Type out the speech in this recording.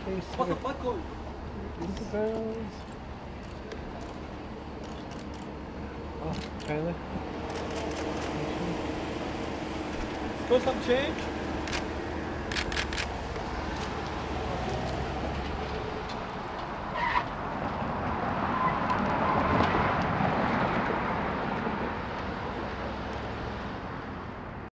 Case What's the of butt code? Isabel's. Oh, Tyler. Still some change?